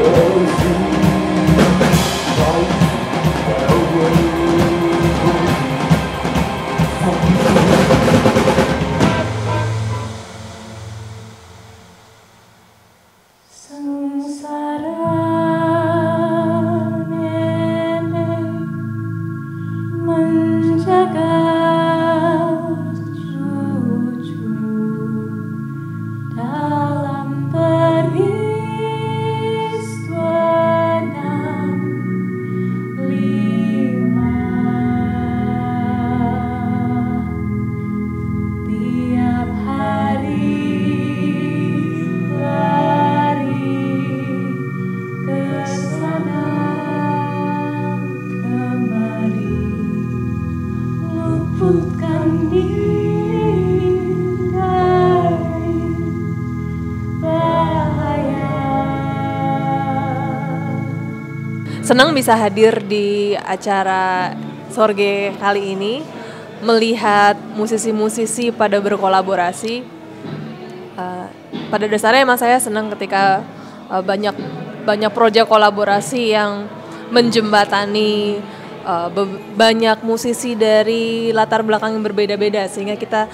Senang bisa hadir di acara Sorge kali ini, melihat musisi-musisi pada berkolaborasi. Pada dasarnya emang saya senang ketika banyak proyek kolaborasi yang menjembatani banyak musisi dari latar belakang yang berbeda-beda, sehingga kita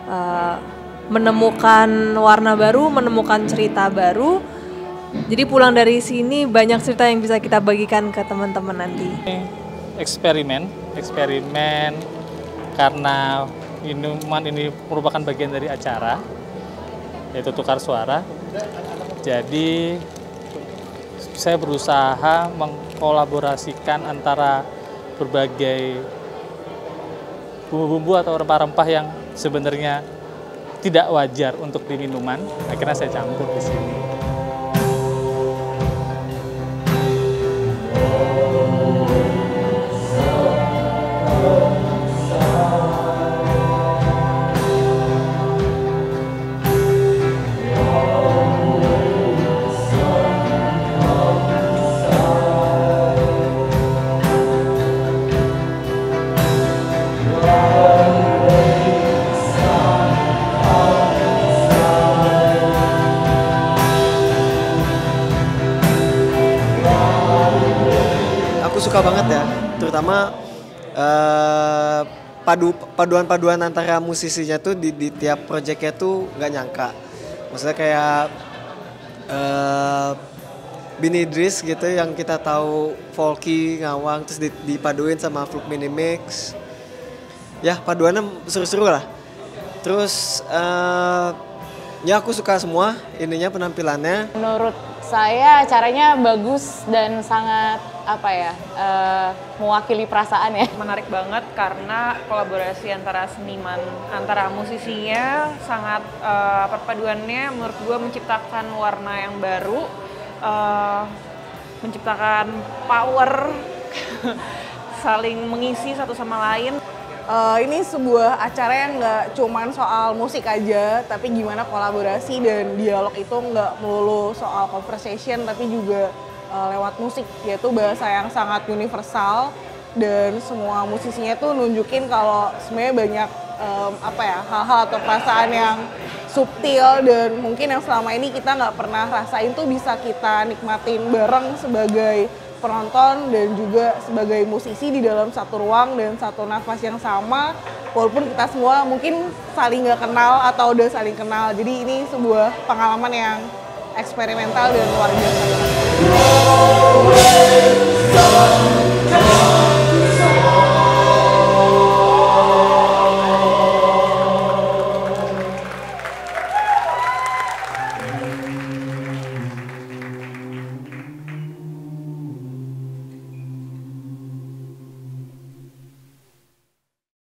menemukan warna baru, menemukan cerita baru. Jadi pulang dari sini banyak cerita yang bisa kita bagikan ke teman-teman nanti. Eksperimen karena minuman ini merupakan bagian dari acara, yaitu tukar suara. Jadi saya berusaha mengkolaborasikan antara berbagai bumbu-bumbu atau rempah-rempah yang sebenarnya tidak wajar untuk di minuman. Akhirnya saya campur di sini. Aku suka banget ya, terutama paduan-paduan antara musisinya tuh di tiap proyeknya tuh nggak nyangka. Maksudnya kayak Bini Idris gitu yang kita tahu folky, ngawang, terus dipaduin sama Fluk Minimix. Ya paduannya seru-seru lah. Terus ya aku suka semua ininya penampilannya. Menurut saya acaranya bagus dan sangat mewakili perasaan ya. Menarik banget karena kolaborasi antara seniman, antara musisinya sangat perpaduannya menurut gue menciptakan warna yang baru, menciptakan power, saling mengisi satu sama lain. Ini sebuah acara yang nggak cuman soal musik aja, tapi gimana kolaborasi dan dialog itu nggak melulu soal conversation, tapi juga lewat musik, yaitu bahasa yang sangat universal dan semua musisinya tuh nunjukin kalau sebenarnya banyak hal-hal atau perasaan yang subtil dan mungkin yang selama ini kita nggak pernah rasain tuh bisa kita nikmatin bareng sebagai penonton dan juga sebagai musisi di dalam satu ruang dan satu nafas yang sama, walaupun kita semua mungkin saling nggak kenal atau udah saling kenal. Jadi ini sebuah pengalaman yang eksperimental dan luar biasa.